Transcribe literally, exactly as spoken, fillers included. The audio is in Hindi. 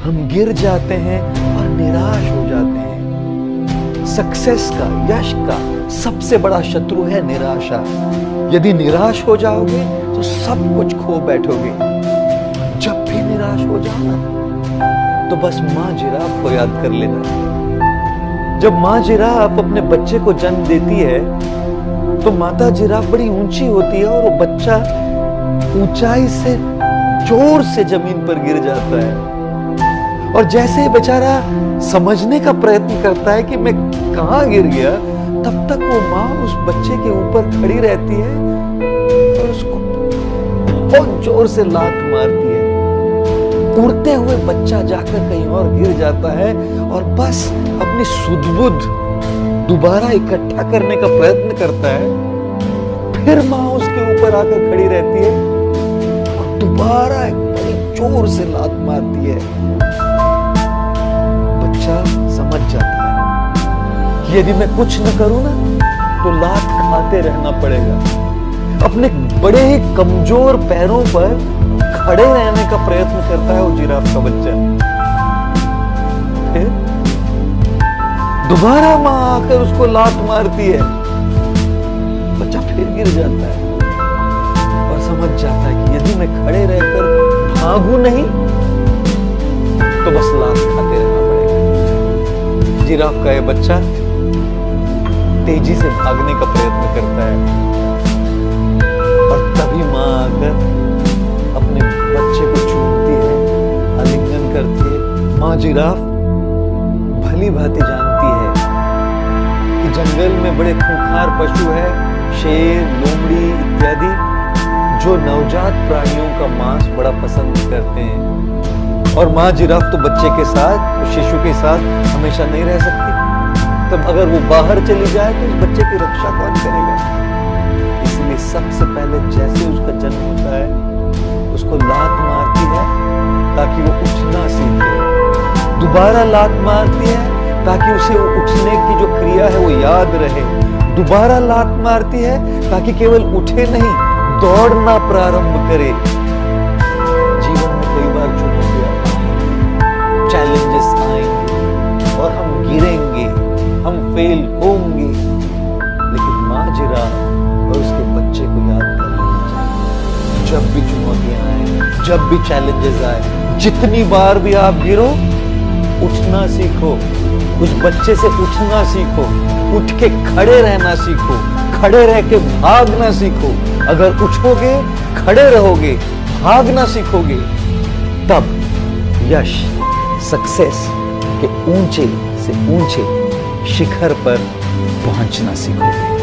हम गिर जाते हैं और निराश हो जाते हैं। सक्सेस का, यश का सबसे बड़ा शत्रु है निराशा। यदि निराश हो जाओगे तो सब कुछ खो बैठोगे। जब भी निराश हो जाओ ना तो बस मां जिराफ को याद कर लेना। जब मां जिराफ अपने बच्चे को जन्म देती है तो माता जिराफ बड़ी ऊंची होती है और वो बच्चा ऊंचाई से जोर से जमीन पर गिर जाता है। और जैसे ही बेचारा समझने का प्रयत्न करता है कि मैं कहां गिर गया, तब तक वो मां उस बच्चे के ऊपर खड़ी रहती है और उसको बहुत जोर से लात मारती है। उड़ते हुए बच्चा जाकर कहीं और गिर जाता है और बस अपनी सुध-बुध दोबारा इकट्ठा करने का प्रयत्न करता है। फिर मां उसके ऊपर आकर खड़ी रहती है और दोबारा एक बड़ी जोर से लात मारती है। बच्चा समझ जाता है कि यदि मैं कुछ न करूं ना तो लात खाते रहना पड़ेगा। अपने बड़े ही कमजोर पैरों पर खड़े रहने का प्रयत्न करता है वो जिराफ का बच्चा। फिर दोबारा मां आकर उसको लात मारती है। बच्चा फिर गिर जाता है और समझ जाता है कि यदि मैं खड़े रहकर भागूं नहीं तो बस लात खाते रहना पड़ेगा। जिराफ का ये बच्चा तेजी से भागने का प्रयत्न करता है और तभी मां आकर अपने बच्चे को चूमती है, आलिंगन करती है। मां जिराफ भली भांति जानती है कि जंगल में बड़े खूंखार पशु है, शेर, लोमड़ी इत्यादि, जो नवजात प्राणियों का मांस बड़ा पसंद करते हैं। और मां जिराफ तो बच्चे के साथ, तो शिशु के साथ हमेशा नहीं रह सकती। तब अगर वो बाहर चली जाए तो उस बच्चे की रक्षा कौन करेगा? इसलिए सबसे पहले जैसे उसका जन्म होता है उसको लात मारती है ताकि वो उठना सीखे। दोबारा लात मारती है ताकि उसे उठने की जो क्रिया है वो याद रहे। दोबारा लात मारती है ताकि केवल उठे नहीं, दौड़ना प्रारंभ करे। जीवन में कई बार चुनौतियां, चैलेंजेस आएंगे और हम गिरेंगे, हम फेल होंगे, लेकिन मां जिराफ और उसके बच्चे को याद कर लेना चाहिए। जब भी चुनौतियां आए, जब भी चैलेंजेस आए, जितनी बार भी आप गिरो, उठना सीखो। उस बच्चे से उठना सीखो, उठ के खड़े रहना सीखो, खड़े रह के भागना सीखो। अगर उठोगे, खड़े रहोगे, भागना सीखोगे, तब यश, सक्सेस के ऊंचे से ऊंचे शिखर पर पहुंचना सीखोगे।